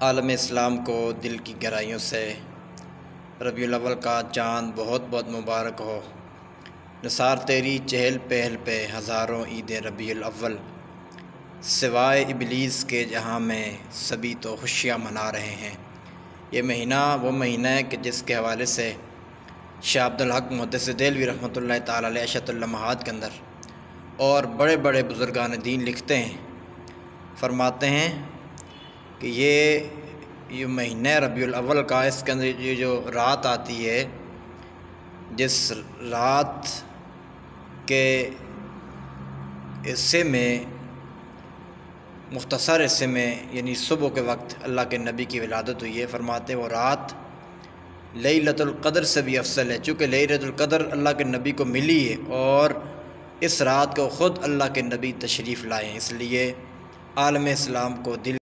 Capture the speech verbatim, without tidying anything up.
عالم اسلام کو دل کی گہرائیوں سے ربیع الاول کا چاند بہت بہت مبارک ہو۔ نثار تیری چہل پہل پہ ہزاروں عید ربیع الاول، سوائے ابلیس کے جہاں میں سبھی تو خوشیاں منا رہے ہیں۔ یہ مہینہ وہ مہینہ ہے کہ جس کے حوالے سے شاہ عبدالحق محدث دہلوی رحمۃ اللہ تعالیٰ علیہ اشرۃ اللمحات کے اندر اور بڑے بڑے بزرگان دین لکھتے ہیں، فرماتے ہیں کہ یہ یہ مہینہ ربیع الاول کا، اس کے اندر یہ جو رات آتی ہے، جس رات کے حصے میں مختصر حصے میں یعنی صبح کے وقت اللہ کے نبی کی ولادت ہوئی ہے، فرماتے وہ رات لیلۃ القدر سے بھی افضل ہے، چونکہ لیلۃ القدر اللہ کے نبی کو ملی ہے اور اس رات کو خود اللہ کے نبی تشریف لائے ہیں، اس لیے عالم اسلام کو دل